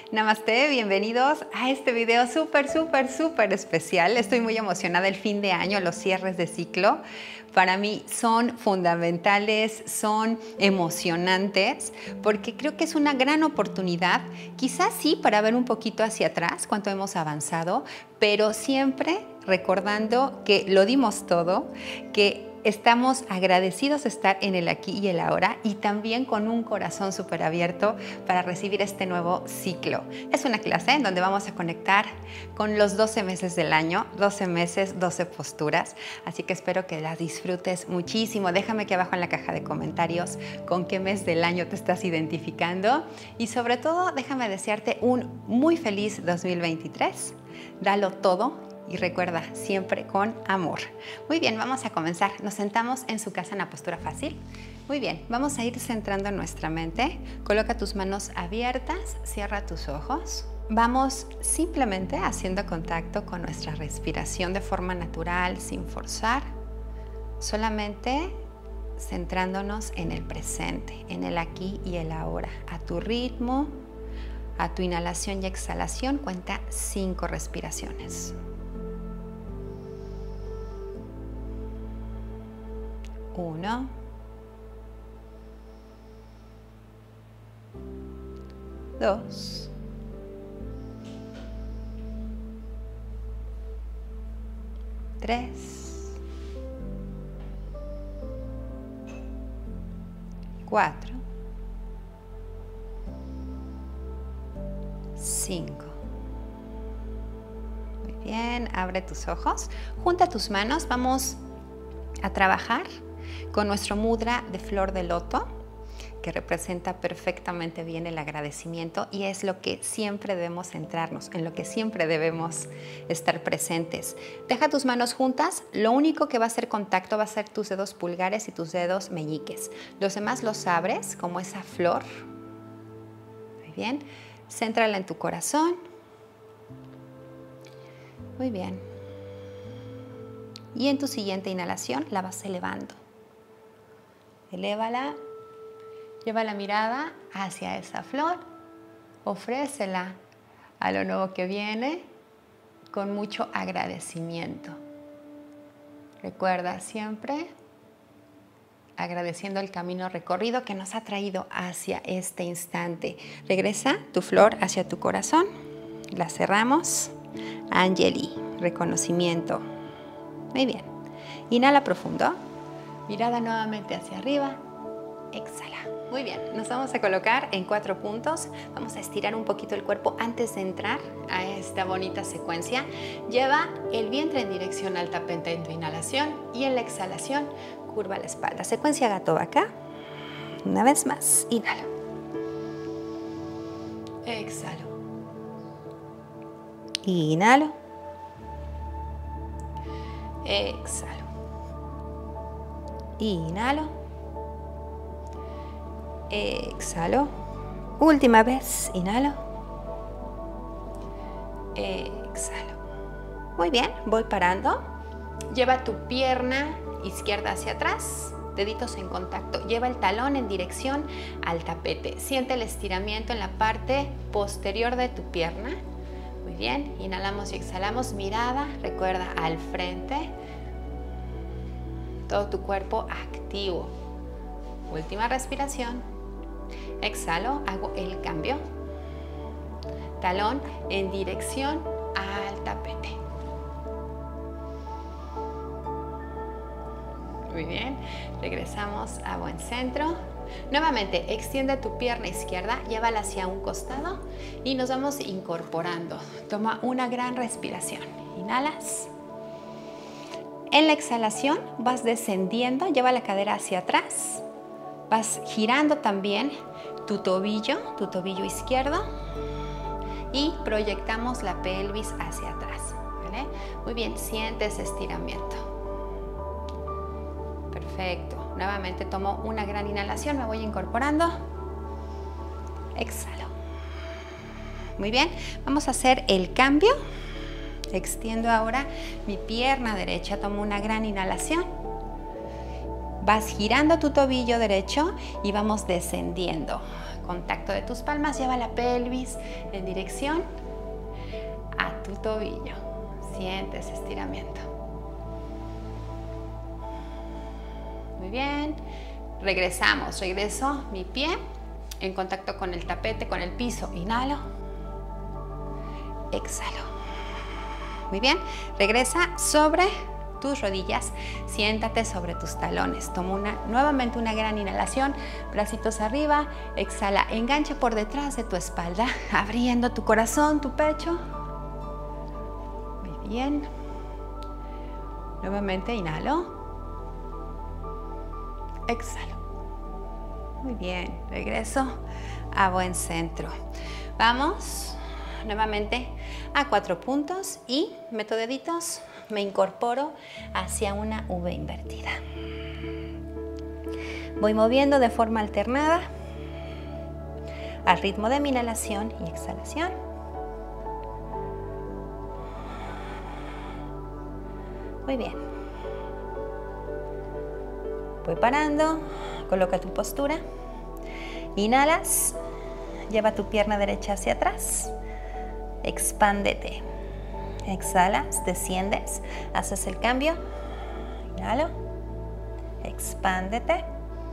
Namaste, bienvenidos a este video súper especial. Estoy muy emocionada, el fin de año, los cierres de ciclo. Para mí son fundamentales, son emocionantes, porque creo que es una gran oportunidad, quizás sí para ver un poquito hacia atrás, cuánto hemos avanzado, pero siempre recordando que lo dimos todo, que estamos agradecidos de estar en el aquí y el ahora y también con un corazón súper abierto para recibir este nuevo ciclo. Es una clase en donde vamos a conectar con los 12 meses del año, 12 meses, 12 posturas, así que espero que las disfrutes muchísimo. Déjame aquí abajo en la caja de comentarios con qué mes del año te estás identificando y sobre todo déjame desearte un muy feliz 2023. Dalo todo. Y recuerda, siempre con amor. Muy bien, vamos a comenzar. Nos sentamos en su casa en la postura fácil. Muy bien, vamos a ir centrando nuestra mente. Coloca tus manos abiertas, cierra tus ojos. Vamos simplemente haciendo contacto con nuestra respiración de forma natural, sin forzar. Solamente centrándonos en el presente, en el aquí y el ahora. A tu ritmo, a tu inhalación y exhalación, cuenta 5 respiraciones. 1, 2, 3, 4, 5. Muy bien, abre tus ojos, junta tus manos, vamos a trabajar con nuestro mudra de flor de loto, que representa perfectamente bien el agradecimiento y es lo que siempre debemos centrarnos, en lo que siempre debemos estar presentes. Deja tus manos juntas, lo único que va a hacer contacto va a ser tus dedos pulgares y tus dedos meñiques. Los demás los abres como esa flor. Muy bien, céntrala en tu corazón. Muy bien. Y en tu siguiente inhalación la vas elevando. Elévala, lleva la mirada hacia esa flor, ofrécela a lo nuevo que viene con mucho agradecimiento. Recuerda siempre agradeciendo el camino recorrido que nos ha traído hacia este instante. Regresa tu flor hacia tu corazón, la cerramos. Anjali, reconocimiento. Muy bien, inhala profundo. Mirada nuevamente hacia arriba, exhala. Muy bien, nos vamos a colocar en 4 puntos. Vamos a estirar un poquito el cuerpo antes de entrar a esta bonita secuencia. Lleva el vientre en dirección al tapete en tu inhalación y en la exhalación curva la espalda. Secuencia gato vaca. Una vez más, inhalo. Exhalo. Inhalo. Exhalo. Inhalo, exhalo, última vez, inhalo, exhalo. Muy bien, voy parando. Lleva tu pierna izquierda hacia atrás, deditos en contacto. Lleva el talón en dirección al tapete. Siente el estiramiento en la parte posterior de tu pierna. Muy bien, inhalamos y exhalamos. Mirada, recuerda, al frente. Todo tu cuerpo activo. Última respiración. Exhalo, hago el cambio. Talón en dirección al tapete. Muy bien, regresamos a buen centro. Nuevamente, extiende tu pierna izquierda, llévala hacia un costado y nos vamos incorporando. Toma una gran respiración. Inhalas. En la exhalación vas descendiendo, lleva la cadera hacia atrás, vas girando también tu tobillo izquierdo y proyectamos la pelvis hacia atrás, ¿vale? Muy bien, siente ese estiramiento. Perfecto, nuevamente tomo una gran inhalación, me voy incorporando, exhalo. Muy bien, vamos a hacer el cambio. Extiendo ahora mi pierna derecha, tomo una gran inhalación. Vas girando tu tobillo derecho y vamos descendiendo. Contacto de tus palmas, lleva la pelvis en dirección a tu tobillo. Siente ese estiramiento. Muy bien. Regresamos. Regreso mi pie en contacto con el tapete, con el piso. Inhalo. Exhalo. Muy bien. Regresa sobre tus rodillas, siéntate sobre tus talones. Toma nuevamente una gran inhalación, bracitos arriba, exhala, engancha por detrás de tu espalda, abriendo tu corazón, tu pecho. Muy bien. Nuevamente inhalo. Exhalo. Muy bien, regreso a buen centro. Vamos nuevamente a 4 puntos y meto deditos. Me incorporo hacia una V invertida. Voy moviendo de forma alternada al ritmo de mi inhalación y exhalación. Muy bien. Voy parando, coloca tu postura. Inhalas, lleva tu pierna derecha hacia atrás, expándete. Exhalas, desciendes, haces el cambio. Inhalo, expándete,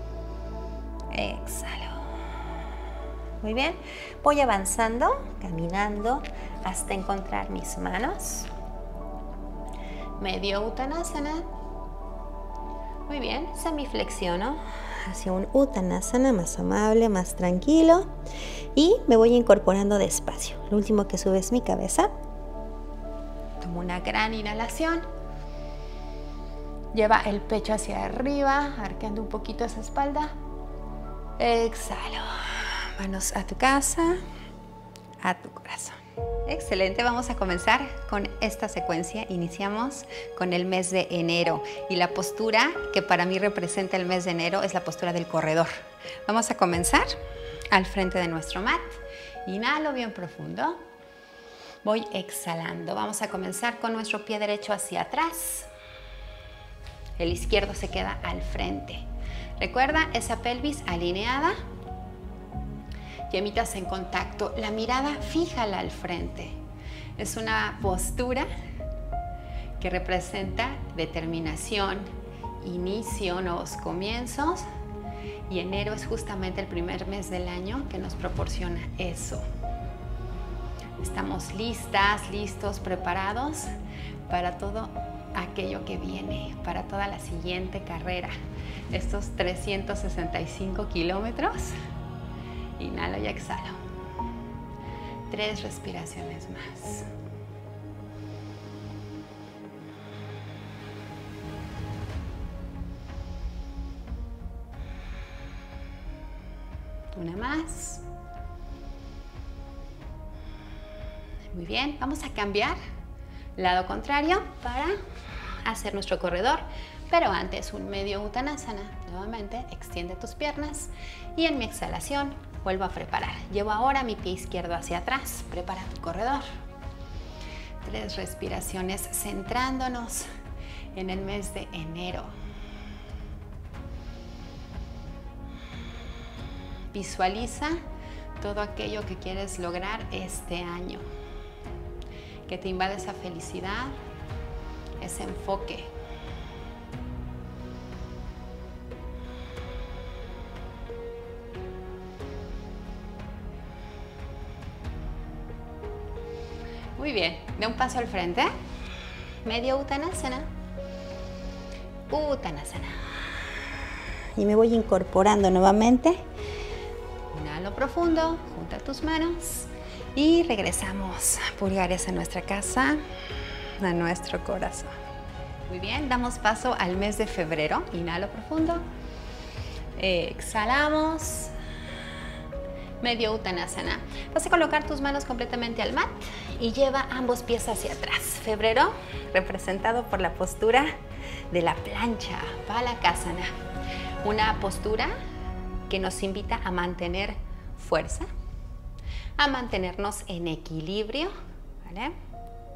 exhalo. Muy bien, voy avanzando, caminando hasta encontrar mis manos. Medio Uttanasana. Muy bien, semiflexiono hacia un Uttanasana más amable, más tranquilo. Y me voy incorporando despacio. Lo último que sube es mi cabeza. Tomo una gran inhalación. Lleva el pecho hacia arriba, arqueando un poquito esa espalda. Exhalo. Manos a tu casa, a tu corazón. Excelente, vamos a comenzar con esta secuencia. Iniciamos con el mes de enero y la postura que para mí representa el mes de enero es la postura del corredor. Vamos a comenzar al frente de nuestro mat. Inhalo bien profundo. Voy exhalando. Vamos a comenzar con nuestro pie derecho hacia atrás. El izquierdo se queda al frente. Recuerda esa pelvis alineada. Yemitas en contacto. La mirada fíjala al frente. Es una postura que representa determinación, inicio, nuevos comienzos. Y enero es justamente el primer mes del año que nos proporciona eso. Estamos listas, listos, preparados para todo aquello que viene, para toda la siguiente carrera. Estos 365 kilómetros. Inhalo y exhalo. 3 respiraciones más. Una más. Muy bien, vamos a cambiar lado contrario para hacer nuestro corredor, pero antes un medio Uttanasana. Nuevamente extiende tus piernas y en mi exhalación vuelvo a preparar. Llevo ahora mi pie izquierdo hacia atrás. Prepara tu corredor. 3 respiraciones centrándonos en el mes de enero. Visualiza todo aquello que quieres lograr este año. Que te invade esa felicidad, ese enfoque. Muy bien, de un paso al frente. Medio Uttanasana. Uttanasana. Y me voy incorporando nuevamente. Inhalo profundo, junta tus manos. Y regresamos, pulgares a nuestra casa, a nuestro corazón. Muy bien, damos paso al mes de febrero. Inhalo profundo. Exhalamos. Medio Uttanasana. Vas a colocar tus manos completamente al mat y lleva ambos pies hacia atrás. Febrero representado por la postura de la plancha, Balasana. Una postura que nos invita a mantener fuerza, a mantenernos en equilibrio, ¿vale?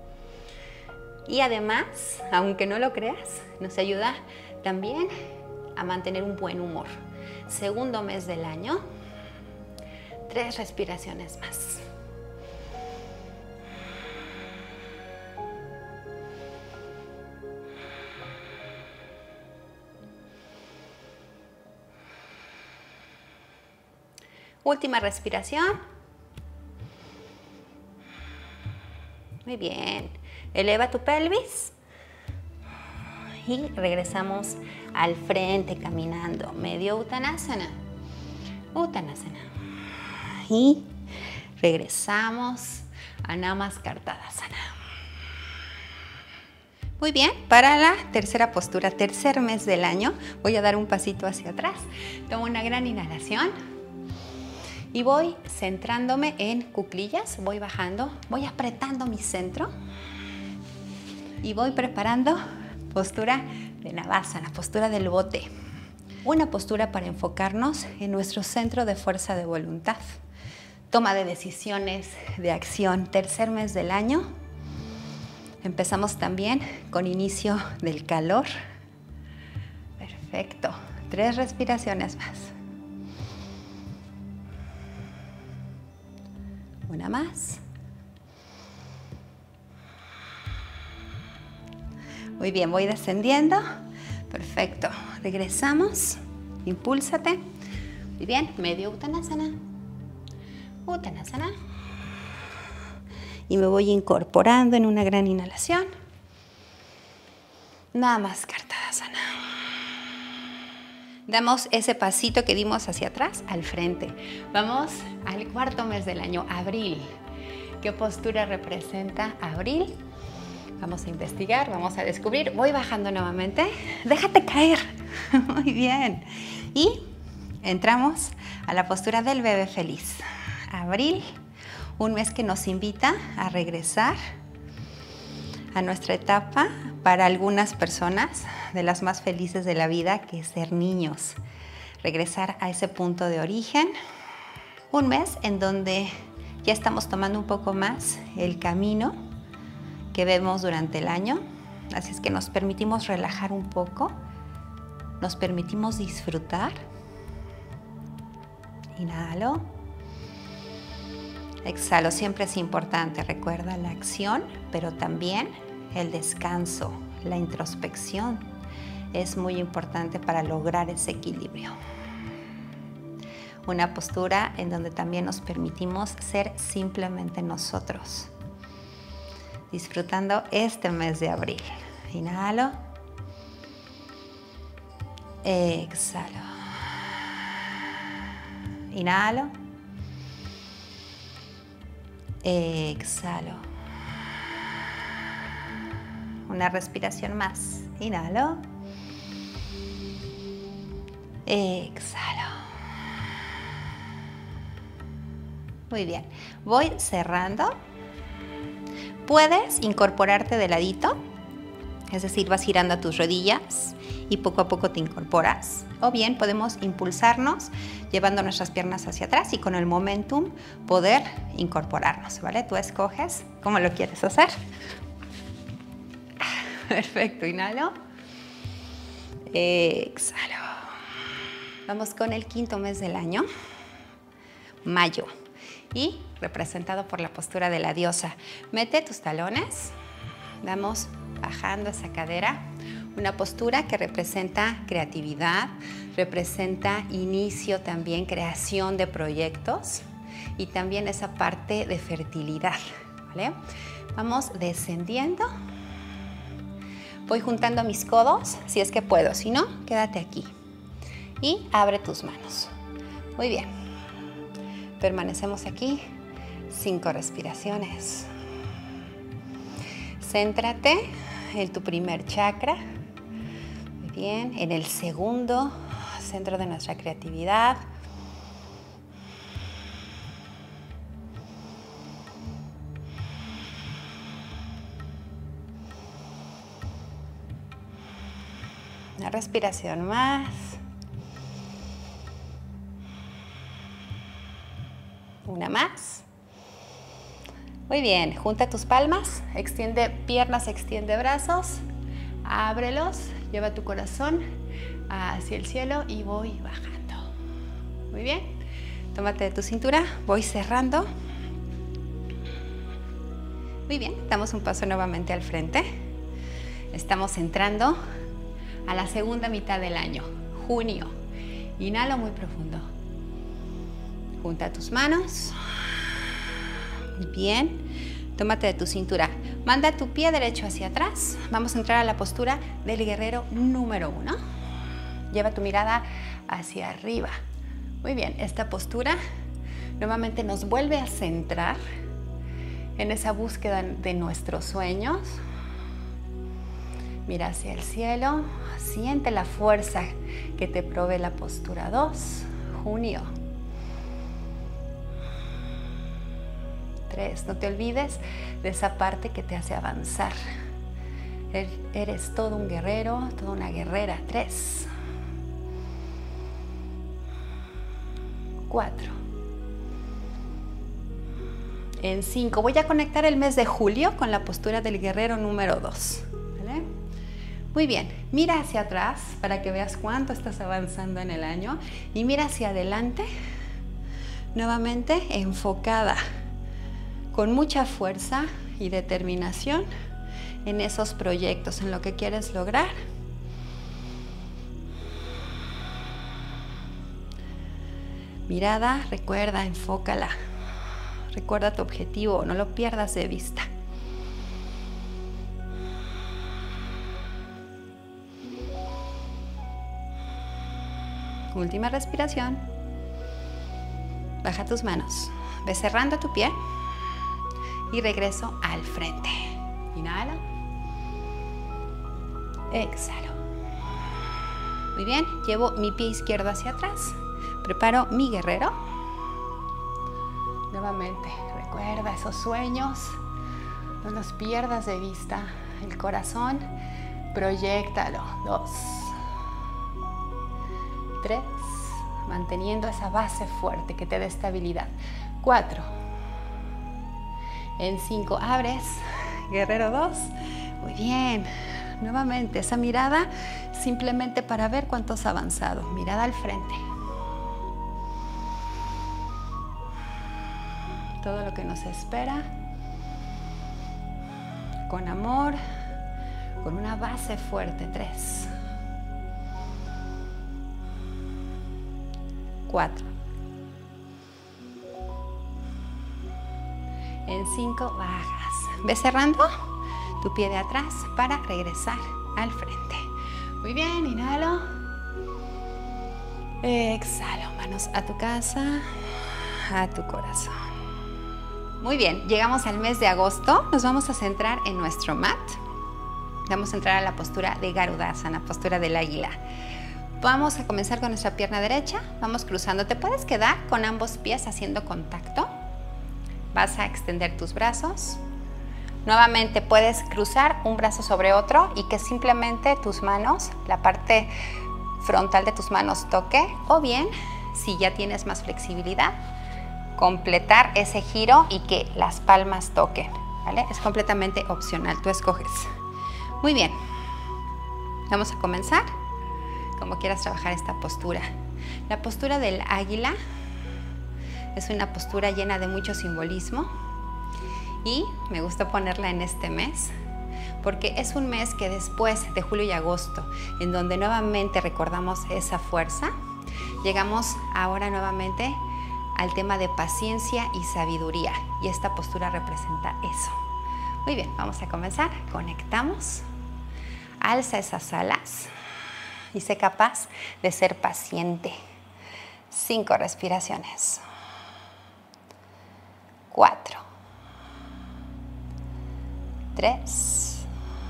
Y además, aunque no lo creas, nos ayuda también a mantener un buen humor. Segundo mes del año, 3 respiraciones más. Última respiración. Muy bien. Eleva tu pelvis. Y regresamos al frente caminando. Medio Uttanasana. Uttanasana. Y regresamos a Namaskartadasana. Muy bien, para la tercera postura, tercer mes del año, voy a dar un pasito hacia atrás. Tomo una gran inhalación y voy centrándome en cuclillas. Voy bajando, voy apretando mi centro y voy preparando postura de Navasana, postura del bote. Una postura para enfocarnos en nuestro centro de fuerza de voluntad. Toma de decisiones, de acción, tercer mes del año. Empezamos también con inicio del calor. Perfecto. 3 respiraciones más. Una más. Muy bien, voy descendiendo. Perfecto. Regresamos. Impúlsate. Muy bien. Medio Uttanasana. Uttanasana. Y me voy incorporando en una gran inhalación. Namaskartadasana. Damos ese pasito que dimos hacia atrás al frente. Vamos al cuarto mes del año, abril. ¿Qué postura representa abril? Vamos a investigar, vamos a descubrir. Voy bajando nuevamente. Déjate caer. Muy bien. Y entramos a la postura del bebé feliz. Abril, un mes que nos invita a regresar a nuestra etapa, para algunas personas, de las más felices de la vida, que es ser niños. Regresar a ese punto de origen. Un mes en donde ya estamos tomando un poco más el camino que vemos durante el año. Así es que nos permitimos relajar un poco, nos permitimos disfrutar. Inhalo. Exhalo. Siempre es importante, recuerda, la acción, pero también el descanso, la introspección. Es muy importante para lograr ese equilibrio. Una postura en donde también nos permitimos ser simplemente nosotros, disfrutando este mes de abril. Inhalo. Exhalo. Inhalo. Exhalo. Una respiración más. Inhalo. Exhalo. Muy bien. Voy cerrando. Puedes incorporarte de ladito, es decir, vas girando a tus rodillas y poco a poco te incorporas. O bien podemos impulsarnos llevando nuestras piernas hacia atrás y con el momentum poder incorporarnos, ¿vale? Tú escoges cómo lo quieres hacer. Perfecto, inhalo. Exhalo. Vamos con el quinto mes del año, mayo, y representado por la postura de la diosa. Mete tus talones, vamos bajando esa cadera. Una postura que representa creatividad, representa inicio también, creación de proyectos y también esa parte de fertilidad, ¿vale? Vamos descendiendo. Voy juntando mis codos, si es que puedo, si no, quédate aquí. Y abre tus manos. Muy bien. Permanecemos aquí 5 respiraciones. Céntrate en tu primer chakra. Muy bien. En el segundo, centro de nuestra creatividad. Una respiración más. Una más. Muy bien, junta tus palmas, extiende piernas, extiende brazos, ábrelos, lleva tu corazón hacia el cielo y voy bajando. Muy bien. Tómate de tu cintura, voy cerrando. Muy bien, damos un paso nuevamente al frente. Estamos entrando a la segunda mitad del año, junio. Inhalo muy profundo. Junta tus manos. Muy bien. Tómate de tu cintura. Manda tu pie derecho hacia atrás. Vamos a entrar a la postura del guerrero número 1. Lleva tu mirada hacia arriba. Muy bien, esta postura nuevamente nos vuelve a centrar en esa búsqueda de nuestros sueños. Mira hacia el cielo, siente la fuerza que te provee la postura 2, junio. 3, no te olvides de esa parte que te hace avanzar. Eres todo un guerrero, toda una guerrera. 3, 4. En 5, voy a conectar el mes de julio con la postura del guerrero número 2. ¿Vale? Muy bien, mira hacia atrás para que veas cuánto estás avanzando en el año y mira hacia adelante, nuevamente enfocada, con mucha fuerza y determinación en esos proyectos, en lo que quieres lograr. Mirada, recuerda, enfócala. Recuerda tu objetivo, no lo pierdas de vista. Última respiración. Baja tus manos. Ve cerrando tu pie y regreso al frente. Inhala. Exhalo. Muy bien, llevo mi pie izquierdo hacia atrás. Preparo mi guerrero. Nuevamente, recuerda esos sueños, no los pierdas de vista. El corazón, proyéctalo. 2, 3, manteniendo esa base fuerte que te dé estabilidad. 4, en 5, abres, guerrero 2, muy bien. Nuevamente, esa mirada simplemente para ver cuánto has avanzado. Mirada al frente. Todo lo que nos espera, con amor, con una base fuerte. 3, 4, en 5, bajas. Ve cerrando tu pie de atrás para regresar al frente. Muy bien, inhalo, exhalo, manos a tu casa, a tu corazón. Muy bien, llegamos al mes de agosto, nos vamos a centrar en nuestro mat. Vamos a entrar a la postura de Garudasana, postura del águila. Vamos a comenzar con nuestra pierna derecha, vamos cruzando. Te puedes quedar con ambos pies haciendo contacto. Vas a extender tus brazos. Nuevamente puedes cruzar un brazo sobre otro y que simplemente tus manos, la parte frontal de tus manos toque, o bien, si ya tienes más flexibilidad, completar ese giro y que las palmas toquen, ¿vale? Es completamente opcional, tú escoges. Muy bien, vamos a comenzar como quieras trabajar esta postura. La postura del águila es una postura llena de mucho simbolismo y me gusta ponerla en este mes porque es un mes que después de julio y agosto, en donde nuevamente recordamos esa fuerza, llegamos ahora nuevamente al tema de paciencia y sabiduría, y esta postura representa eso. Muy bien, vamos a comenzar. Conectamos, alza esas alas y sé capaz de ser paciente. 5 respiraciones. 4, 3,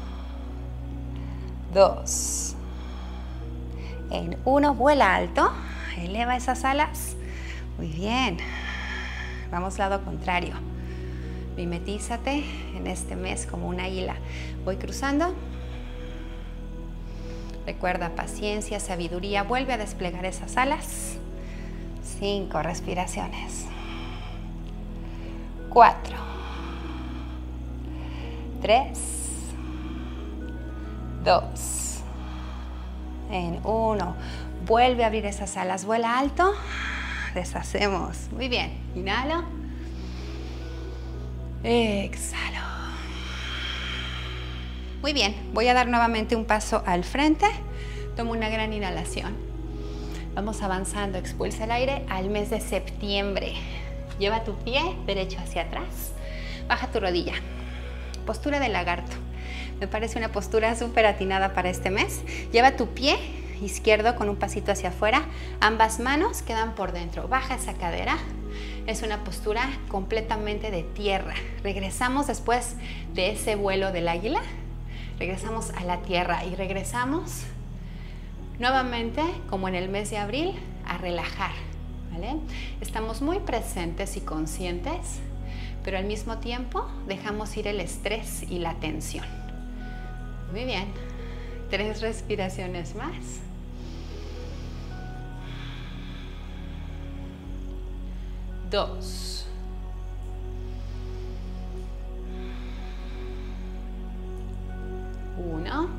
2, en 1, vuela alto, eleva esas alas. Muy bien, vamos lado contrario. Mimetízate en este mes como un águila. Voy cruzando. Recuerda paciencia, sabiduría. Vuelve a desplegar esas alas. 5 respiraciones. 4, 3, 2, En 1. Vuelve a abrir esas alas, vuela alto. Deshacemos. Muy bien. Inhalo. Exhalo. Muy bien. Voy a dar nuevamente un paso al frente. Tomo una gran inhalación. Vamos avanzando. Expulsa el aire al mes de septiembre. Lleva tu pie derecho hacia atrás. Baja tu rodilla. Postura de lagarto. Me parece una postura súper atinada para este mes. Lleva tu pie izquierdo con un pasito hacia afuera. Ambas manos quedan por dentro. Baja esa cadera. Es una postura completamente de tierra. Regresamos después de ese vuelo del águila. Regresamos a la tierra y regresamos nuevamente, como en el mes de abril, a relajar. ¿Vale? Estamos muy presentes y conscientes, pero al mismo tiempo dejamos ir el estrés y la tensión. Muy bien. 3 respiraciones más. 2. 1.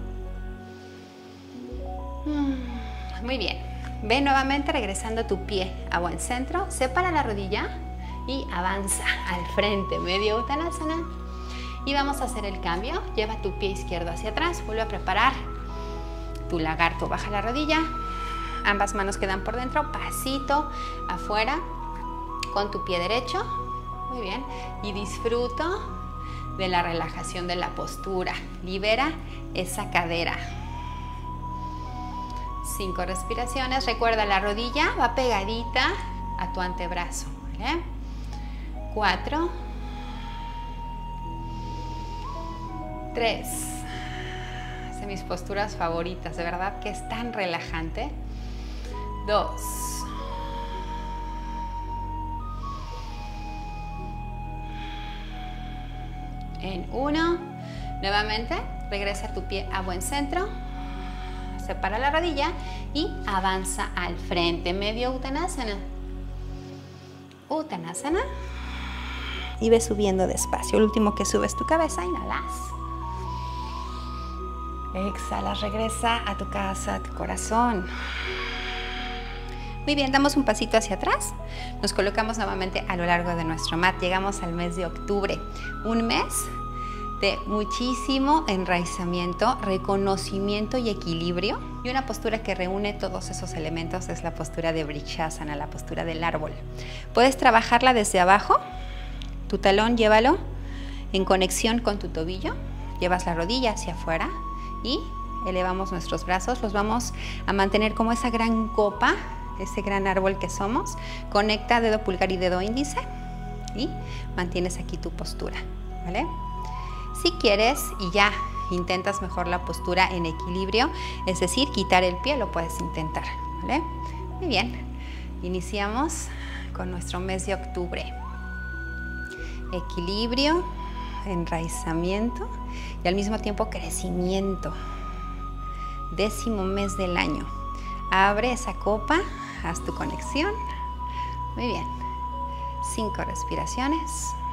Muy bien. Ve nuevamente regresando tu pie a buen centro. Separa la rodilla y avanza al frente. Medio Uttanasana. Y vamos a hacer el cambio. Lleva tu pie izquierdo hacia atrás. Vuelve a preparar tu lagarto. Baja la rodilla. Ambas manos quedan por dentro. Pasito afuera con tu pie derecho. Muy bien. Y disfruto de la relajación de la postura. Libera esa cadera. 5 respiraciones. Recuerda, la rodilla va pegadita a tu antebrazo. ¿Vale? 4. 3. Es de mis posturas favoritas, de verdad que es tan relajante. 2. 1. Nuevamente, regresa tu pie a buen centro. Separa la rodilla y avanza al frente. Medio Uttanasana. Uttanasana. Y ve subiendo despacio. El último que subes tu cabeza, inhalas. Exhalas, regresa a tu casa, a tu corazón. Muy bien, damos un pasito hacia atrás. Nos colocamos nuevamente a lo largo de nuestro mat. Llegamos al mes de octubre. Un mes de muchísimo enraizamiento, reconocimiento y equilibrio. Y una postura que reúne todos esos elementos es la postura de Vrikshasana, la postura del árbol. Puedes trabajarla desde abajo. Tu talón llévalo en conexión con tu tobillo. Llevas la rodilla hacia afuera y elevamos nuestros brazos. Los vamos a mantener como esa gran copa, ese gran árbol que somos. Conecta dedo pulgar y dedo índice y mantienes aquí tu postura, ¿vale? Si quieres y ya intentas mejor la postura en equilibrio, es decir, quitar el pie, lo puedes intentar, ¿vale? Muy bien, iniciamos con nuestro mes de octubre. Equilibrio, enraizamiento y al mismo tiempo crecimiento. 10º mes del año. Abre esa copa, haz tu conexión. Muy bien. 5 respiraciones.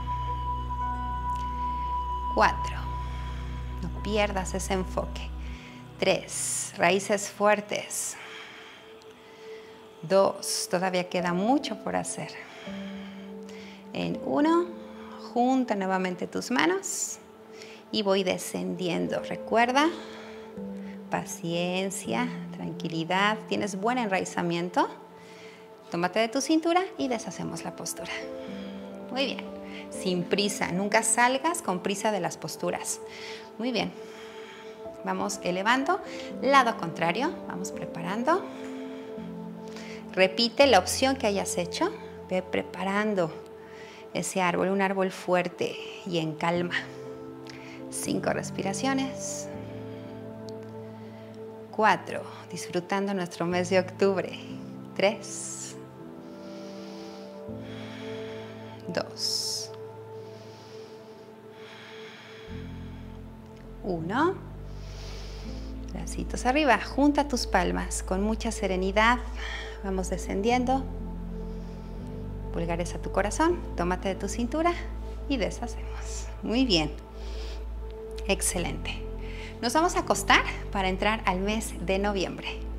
4. No pierdas ese enfoque. 3. Raíces fuertes. 2. Todavía queda mucho por hacer. 1. Junta nuevamente tus manos y voy descendiendo. Recuerda, paciencia, tranquilidad. Tienes buen enraizamiento. Tómate de tu cintura y deshacemos la postura. Muy bien. Sin prisa. Nunca salgas con prisa de las posturas. Muy bien. Vamos elevando. Lado contrario. Vamos preparando. Repite la opción que hayas hecho. Ve preparando ese árbol, un árbol fuerte y en calma. 5 respiraciones. 4, disfrutando nuestro mes de octubre. 3, 2, 1. Bracitos arriba, junta tus palmas con mucha serenidad. Vamos descendiendo. Pulgares a tu corazón, tómate de tu cintura y deshacemos. Muy bien. Excelente. Nos vamos a acostar para entrar al mes de noviembre.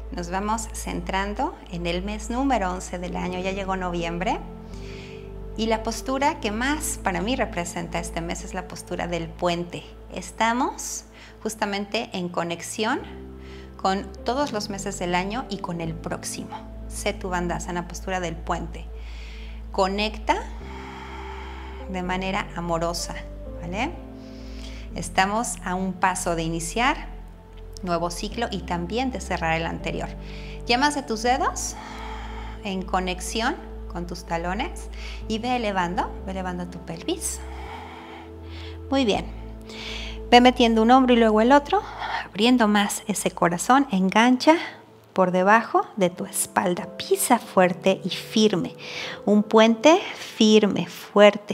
nos vamos centrando en el mes número 11 del año. Ya llegó noviembre y la postura que más para mí representa este mes es la postura del puente. Estamos justamente en conexión con todos los meses del año y con el próximo. Setu Bandhasana, postura del puente. Conecta de manera amorosa, ¿vale? Estamos a un paso de iniciar nuevo ciclo y también de cerrar el anterior. Llamas de tus dedos en conexión con tus talones y ve elevando tu pelvis. Muy bien. Ve metiendo un hombro y luego el otro, abriendo más ese corazón, engancha por debajo de tu espalda, pisa fuerte y firme. Un puente firme, fuerte.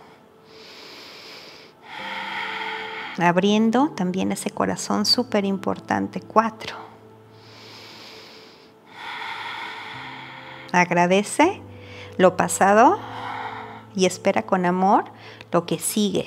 Abriendo también ese corazón súper importante. 4. Agradece lo pasado y espera con amor lo que sigue.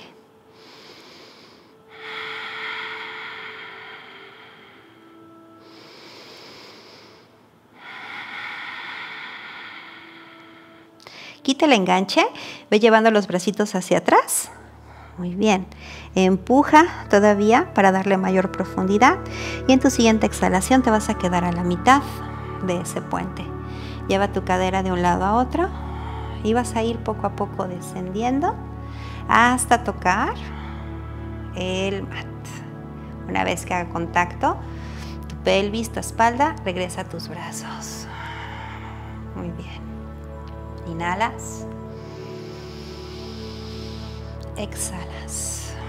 Quita el enganche, ve llevando los bracitos hacia atrás. Muy bien. Empuja todavía para darle mayor profundidad y en tu siguiente exhalación te vas a quedar a la mitad de ese puente. Lleva tu cadera de un lado a otro y vas a ir poco a poco descendiendo hasta tocar el mat. Una vez que haga contacto tu pelvis, tu espalda, regresa a tus brazos. Muy bien. Inhalas. Exhalas.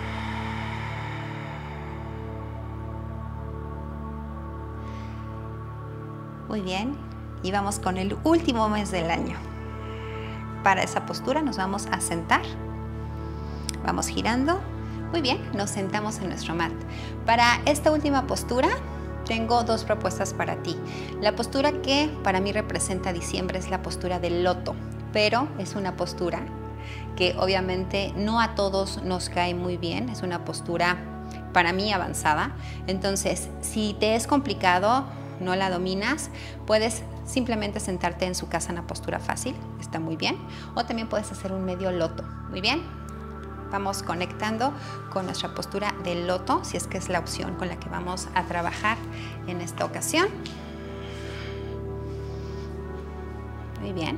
Muy bien. Y vamos con el último mes del año. Para esa postura nos vamos a sentar. Vamos girando. Muy bien, nos sentamos en nuestro mat. Para esta última postura tengo dos propuestas para ti. La postura que para mí representa diciembre es la postura del loto, pero es una postura que obviamente no a todos nos cae muy bien. Es una postura para mí avanzada. Entonces, si te es complicado, no la dominas, puedes simplemente sentarte en su casa en la postura fácil, está muy bien. O también puedes hacer un medio loto, muy bien. Vamos conectando con nuestra postura del loto, si es que es la opción con la que vamos a trabajar en esta ocasión. Muy bien.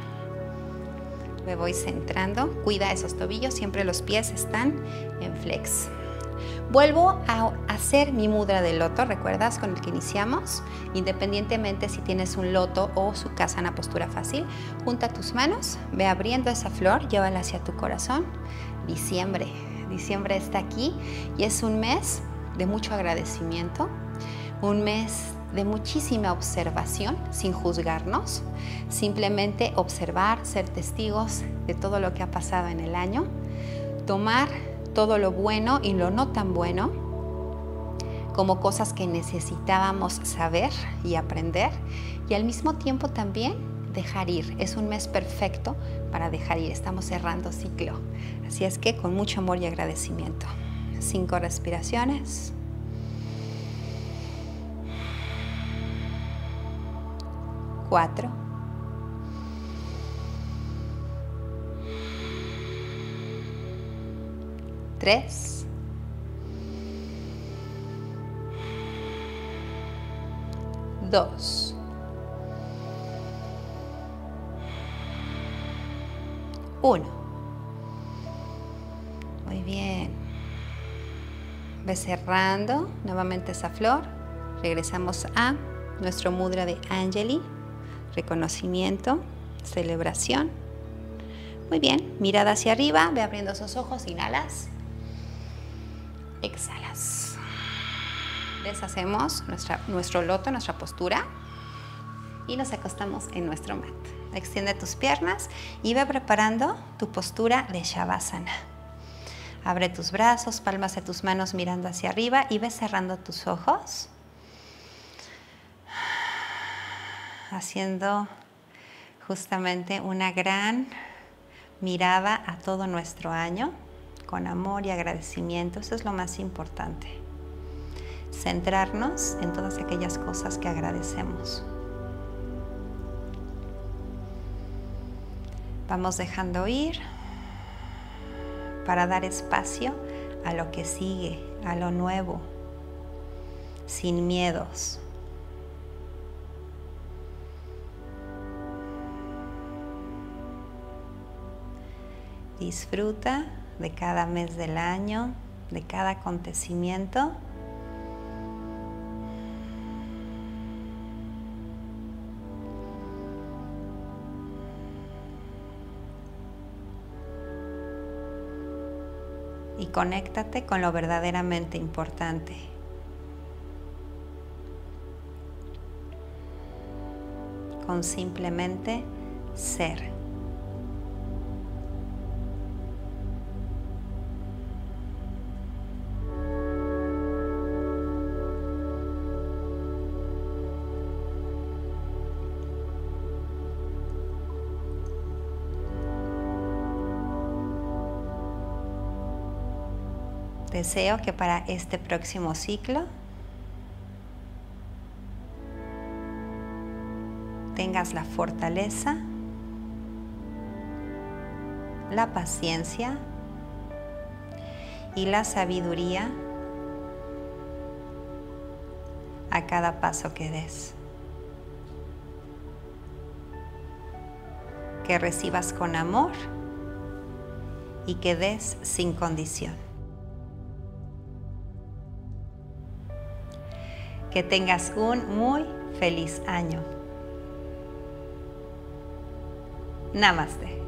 Me voy centrando. Cuida esos tobillos, siempre los pies están en flex. Vuelvo a hacer mi mudra del loto, ¿recuerdas? Con el que iniciamos. Independientemente si tienes un loto o Sukhasana, postura fácil, junta tus manos, ve abriendo esa flor, llévala hacia tu corazón. Diciembre está aquí y es un mes de mucho agradecimiento, un mes de muchísima observación sin juzgarnos, simplemente observar, ser testigos de todo lo que ha pasado en el año, tomar todo lo bueno y lo no tan bueno como cosas que necesitábamos saber y aprender y al mismo tiempo también dejar ir. Es un mes perfecto para dejar ir. Estamos cerrando ciclo. Así es que con mucho amor y agradecimiento. 5 respiraciones. 4. 3. 2. 1. Muy bien. Ve cerrando nuevamente esa flor. Regresamos a nuestro mudra de Anjali. Reconocimiento, celebración. Muy bien. Mirada hacia arriba. Ve abriendo esos ojos. Inhalas. Exhalas. Deshacemos nuestro loto, nuestra postura. Y nos acostamos en nuestro mat. Extiende tus piernas y ve preparando tu postura de Shavasana. Abre tus brazos, palmas de tus manos mirando hacia arriba y ve cerrando tus ojos. Haciendo justamente una gran mirada a todo nuestro año con amor y agradecimiento. Eso es lo más importante. centrarnos en todas aquellas cosas que agradecemos. Vamos dejando ir para dar espacio a lo que sigue, a lo nuevo, sin miedos. Disfruta de cada mes del año, de cada acontecimiento. Y conéctate con lo verdaderamente importante. Con simplemente ser. Deseo que para este próximo ciclo tengas la fortaleza, la paciencia y la sabiduría a cada paso que des. Que recibas con amor y que des sin condición. Que tengas un muy feliz año. Namaste.